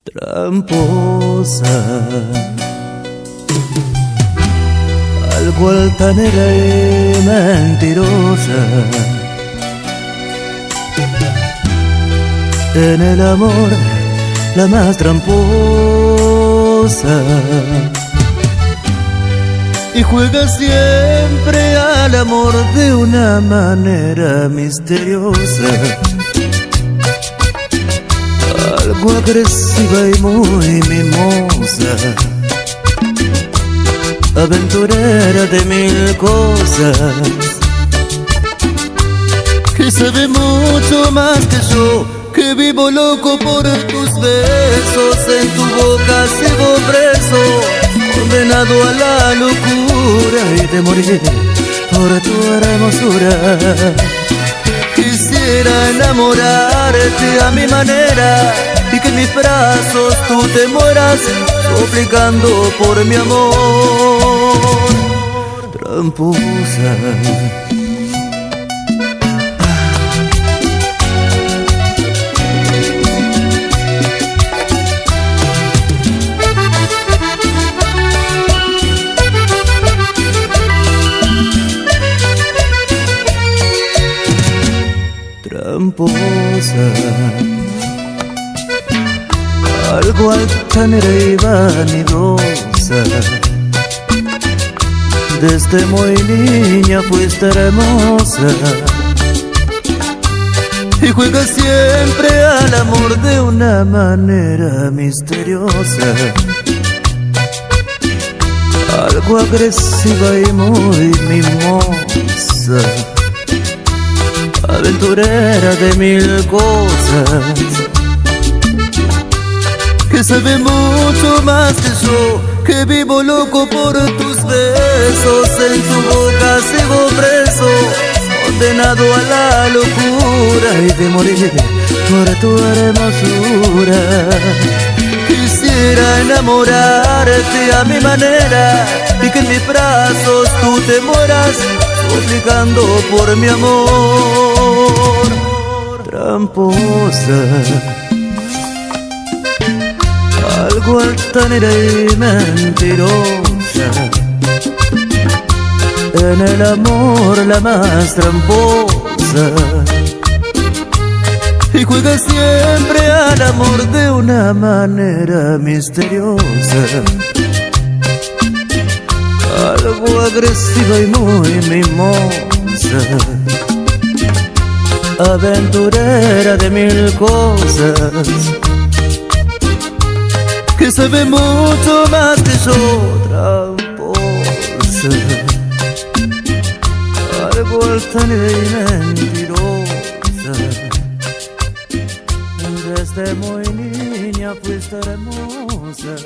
Tramposa, algo altanera y mentirosa. En el amor, la más tramposa. Y juega siempre al amor de una manera misteriosa, algo agresiva y muy mimosa, aventurera de mil cosas, que sabe mucho más que yo, que vivo loco por tus besos. En tu boca sigo preso, condenado a la locura y de morir por tu hermosura. Quisiera enamorarte a mi manera y que en mis brazos tú te mueras, suplicando por mi amor. Tramposa, tramposa, algo altanera y vanidosa. Desde muy niña fuiste hermosa y juegas siempre al amor de una manera misteriosa, algo agresiva y muy mimosa, aventurera de mil cosas, que sabe mucho más que yo, que vivo loco por tus besos. En tu boca sigo preso, condenado a la locura y de morir por tu hermosura. Quisiera enamorarte a mi manera y que en mis brazos tú te mueras, suplicando por mi amor. Tramposa, algo altanera y mentirosa. En el amor la más tramposa. Y juega siempre al amor de una manera misteriosa, algo agresiva y muy mimosa, aventurera de mil cosas, que sabe mucho más que yo. Tramposa, algo altanera y mentirosa. Desde muy niña fuiste hermosa,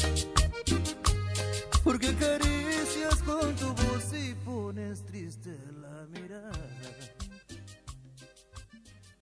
porque acaricias con tu voz y pones triste la mirada.